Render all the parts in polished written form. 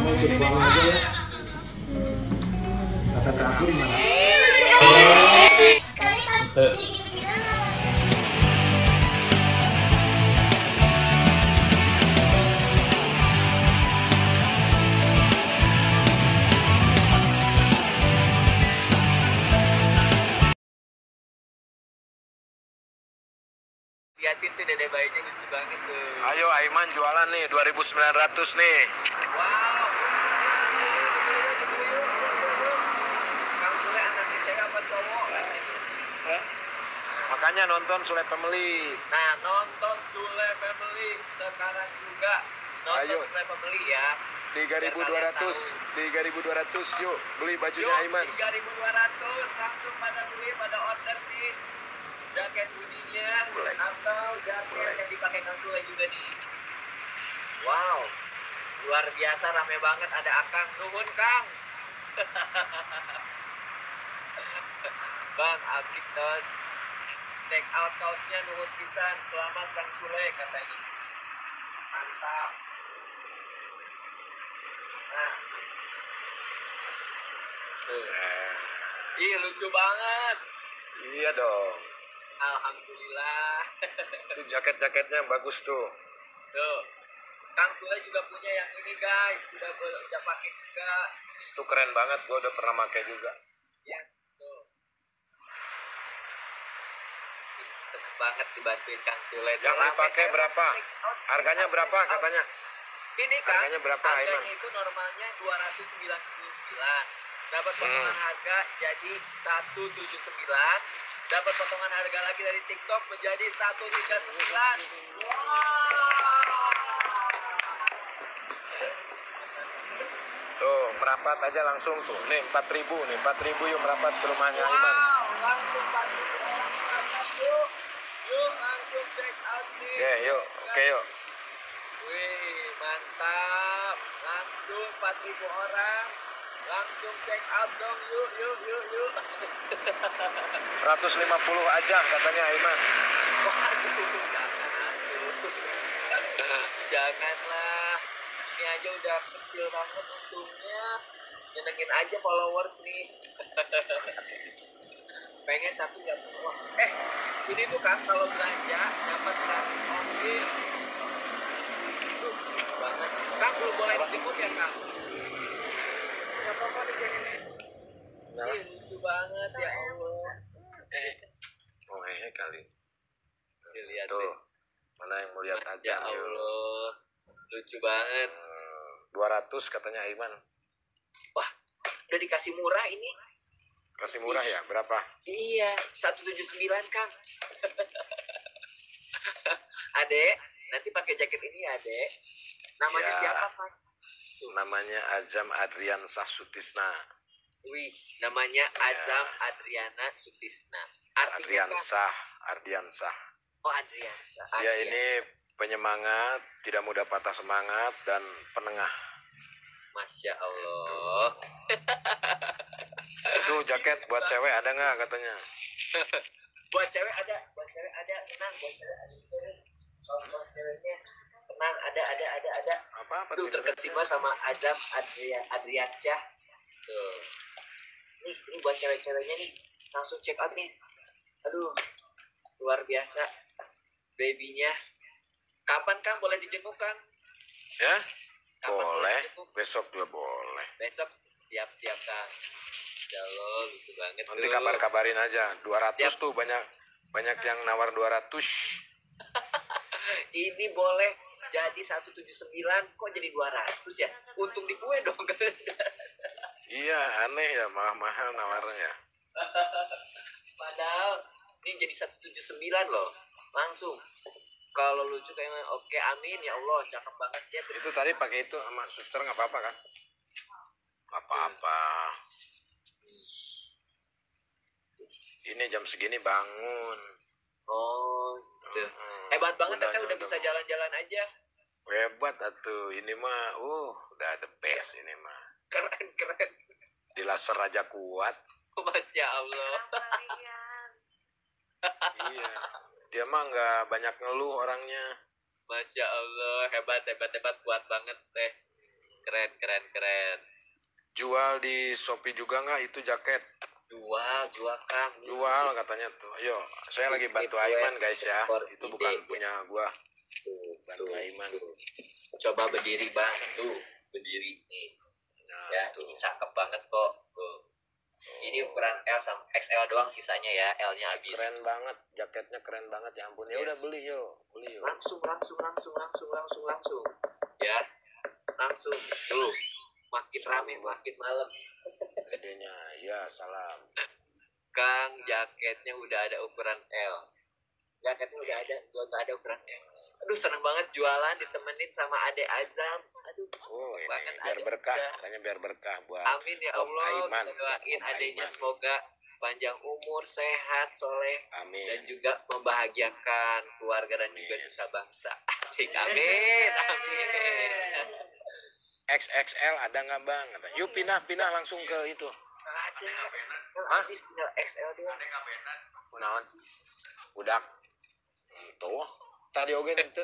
mau ikut pulang aja ya. Kata Kak Aku gimana? Liatin tuh dede bayinya lucu banget tuh. Ayo Aiman jualan nih 2.900 nih. Wow. Kang Sule anaknya cewek apa cowok? Makanya nonton Sule Family. Nah, nonton Sule Family sekarang juga. Nonton Ayo. Sule Family ya. 3.200 yuk beli bajunya Aiman. 3.200 langsung pada beli, pada order nih. Jaket hoodie-nya atau jaket yang dipakai Kang Sule juga nih. Wow, luar biasa, rame banget. Ada Akang, nuhun Kang. Bang, abdi tos take out kaosnya nuhun pisan. Selamat Kang Sule katanya. Mantap. Nah. Ih, lucu banget. Iya dong. Alhamdulillah. Itu jaket-jaketnya bagus tuh. Tuh. Kang Sule juga punya yang ini guys. Udah pakai juga. Itu keren banget, gua udah pernah pakai juga. Ya, tuh. Seneng banget dibantuin Kang Sule. Yang dipakai berapa? Harganya berapa katanya? Ini Kang, harganya berapa, harganya Aiman? itu normalnya 299. Dapat potongan harga jadi 179. Dapat potongan harga lagi dari TikTok menjadi 139. Tuh, merapat aja langsung tuh. Nih 4.000 nih, 4.000 yuk merapat ke rumahnya Aiman. Langsung 4.000 yuk. Yuk langsung check out nih. Oke, yuk. Oke, yuk. Wih, mantap. Langsung 4.000 orang. Langsung check out dong. Yuk. 150 aja katanya Aiman. Waduh, janganlah. Ini aja udah kecil banget untungnya. Nyenengin aja followers nih. Pengen tapi nggak punya uang. Ini tuh kan kalau belanja dapat gratis ongkir. Tuh, banget. Kang, belum boleh dijemput ya, Kang? Nggak apa-apa dijadiin. Ih, lucu banget ya Allah. Kali. Dilihat Tuh, deh. mana yang mau lihat Ya aja nih. Allah, lucu banget. 200 katanya Aiman. Wah, udah dikasih murah ini. Kasih murah ya? Berapa? Iya, 179 Kang. Adek, nanti pakai jaket ini ya, Adek. Namanya Ya. siapa, Pak? Namanya Azam Adriansah Sutisna. Wih, namanya Azam Adriana Sutisna. Artinya Kang? Ardiansah. Oh, Adriansah. Dia ini penyemangat, tidak mudah patah semangat, dan penengah. Masya Allah. Itu jaket buat cewek ada nggak katanya? Buat cewek ada, tenang, buat cewek ada. Buat ceweknya tenang, ada. Apa Duh, terkesima sama Azam Adriansyah. Tuh. Ini buat cewek-ceweknya nih. Langsung check out nih. Aduh, luar biasa. Babynya. Kapan Kang boleh dijenguk Kang? Ya? Kapan Boleh. dijenguk? Besok juga boleh. Besok siap-siap Kang. Ya Allah, lucu banget. Nanti tuh. kabar-kabarin aja. 200 Siap. tuh banyak yang nawar 200. Ini boleh jadi 179, kok jadi 200 ya? Untung di gue dong. Iya, aneh ya, mahal-mahal nawarnya. Padahal ini jadi 179 loh. Langsung. Kalau lucu kayaknya oke, amin ya Allah, cakep banget dia. Itu tadi pakai itu sama suster nggak apa-apa kan? Nggak apa-apa. Ini jam segini bangun. Oh, gitu. Hebat banget Gunanya kan udah bisa jalan-jalan aja. Hebat atuh. Ini mah, udah the best ini mah. Keren. Di laser aja kuat. Masya Allah. Iya. Dia mah nggak banyak ngeluh orangnya. Masya Allah, hebat, kuat banget teh. Keren, keren, keren. Jual di Shopee juga nggak itu jaket? Jual Kang. Jual katanya tuh. Ayo, saya lagi bantu Aiman guys ya. Itu bukan punya gua. Tuh, Bantu tuh, Aiman. tuh. Coba berdiri bang, tuh berdiri nih. Nah, Ya, tuh. ini cakep banget kok. Tuh. Ini ukuran L sama XL doang sisanya ya, L-nya habis. Keren banget, jaketnya keren banget ya ampun. Ya udah Yes. beli yuk, beli yuk. Langsung. Ya, langsung. Tuh, makin rame, makin malam. Gedenya, ya salam. Kang, jaketnya udah ada ukuran L. Jaketnya udah ada, gua nggak ada ukuran M. Aduh, seneng banget jualan ditemenin sama Ade Azam. Aduh, Oh ini banget biar Ade. berkah, Udah. katanya biar berkah buat Amin ya Om Allah. Aiman. Kita doain Om adanya Aiman. semoga panjang umur, sehat, soleh, dan Amin. juga membahagiakan keluarga dan juga Amin. nusa bangsa. Asik, amin, amin. XXL ada nggak bang? Katanya, yuk pindah langsung ke itu. Ada, habis tinggal XL doang. Kunaon? Udak. Tuh. Tadi oke itu.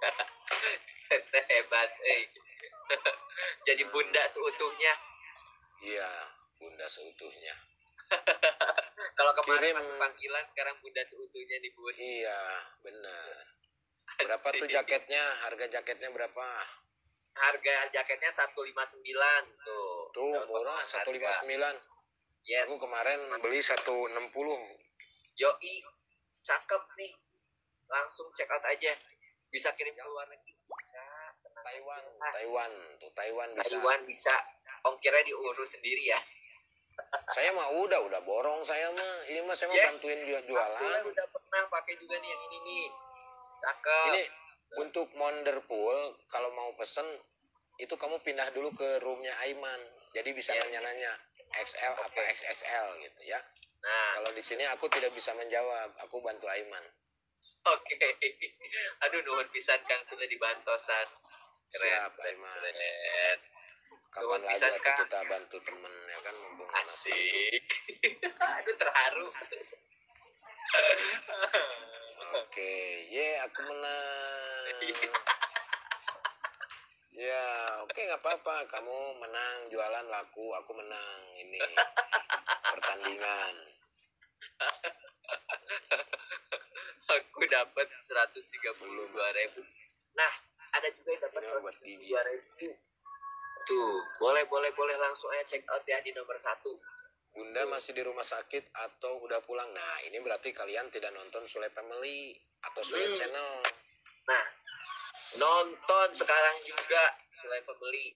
Hebat, Jadi bunda seutuhnya. Iya, bunda seutuhnya. Kalau kemarin Kirim. masuk panggilan, sekarang bunda seutuhnya di bun. Iya, benar. Berapa tuh jaketnya? Harga jaketnya berapa? Harga jaketnya 159 tuh. Tuh Dapat murah potongan 159. harga. Yes. Aku kemarin beli 160. Yoi, cakep nih. Langsung check out aja. Bisa kirim ke luar negeri, bisa. Tenang Taiwan, aja. Taiwan, tuh Taiwan bisa. Taiwan bisa. Ongkirnya diurus sendiri ya. Saya mah udah borong saya mah. Ini mah saya mau Yes. bantuin Aku jualan. udah pernah pakai juga nih yang ini nih. Cakep. Ini untuk Wonderpool kalau mau pesen itu kamu pindah dulu ke roomnya Aiman. Jadi bisa Yes. nanya-nanya XL apa Oke. XXL gitu ya. Nah, Kalau di sini aku tidak bisa menjawab. Aku bantu Aiman. oke. Aduh, nuhun pisan Kang sudah dibantosan. Keren. Siap Aiman. Keren. Kapan Nuhun lagi pisan, atuh Kang. kita bantu temen ya kan mumpung anak bantu. Asik. Aduh, terharu. Oke, aku menang. Ya, oke nggak apa-apa. Kamu menang jualan laku, aku menang ini pertandingan. Aku dapat 132.000. Nah, ada juga yang dapat Ini buat Didi. 132.000. Tuh, boleh langsung aja check out ya di nomor 1. Bunda masih di rumah sakit atau udah pulang? Nah, ini berarti kalian tidak nonton Sule Family atau Sule Channel. Nah, nonton sekarang juga selain pembeli.